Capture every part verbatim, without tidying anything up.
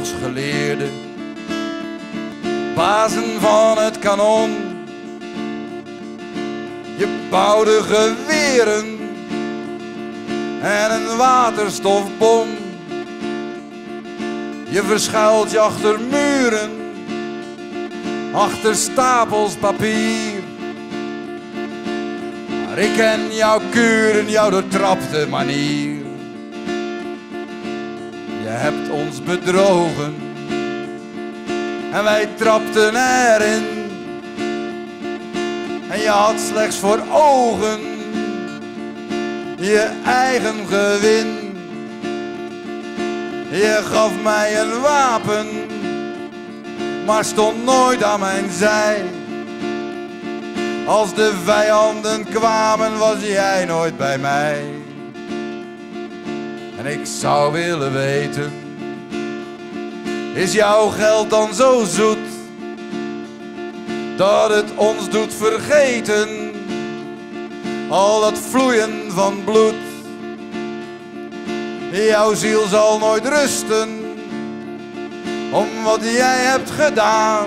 oorlogsgeleerden, bazen van het kanon. Je bouwde geweren en een waterstofbom. Je verschuilt je achter muren, achter stapels papier. Maar ik ken jouw kuren, jouw doortrapte manier. Je hebt ons bedrogen en wij trapten erin. En je had slechts voor ogen je eigen gewin. Je gaf mij een wapen, maar stond nooit aan mijn zij. Als de vijanden kwamen, was jij nooit bij mij. En ik zou willen weten, is jouw geld dan zo zoet dat het ons doet vergeten al dat vloeien van bloed? Jouw ziel zal nooit rusten om wat jij hebt gedaan,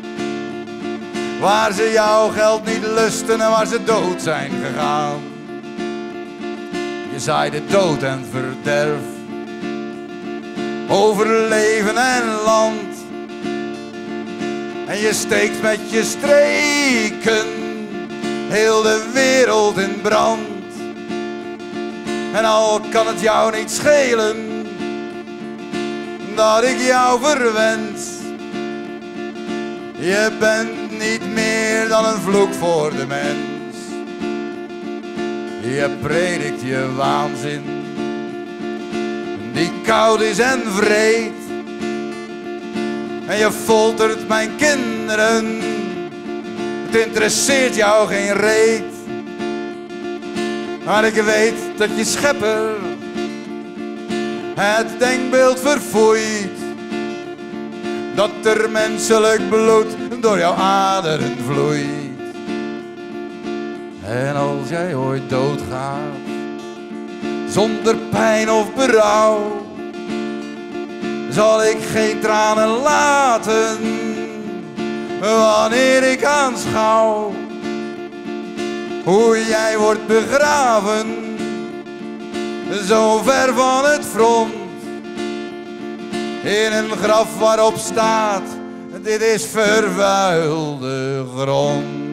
waar ze jouw geld niet lusten en waar ze dood zijn gegaan. Je zaaide dood en verderf over leven en land. En je steekt met je streken heel de wereld in brand. En al kan het jou niet schelen dat ik jou verwens, je bent niet meer dan een vloek voor de mens. Je predikt je waanzin, die koud is en vreed. En je foltert mijn kinderen, het interesseert jou geen reet. Maar ik weet dat je schepper het denkbeeld verfoeit, dat er menselijk bloed door jouw aderen vloeit. En als jij ooit doodgaat, zonder pijn of berouw, zal ik geen tranen laten wanneer ik aanschouw hoe jij wordt begraven, zo ver van het front, in een graf waarop staat: dit is vervuilde grond.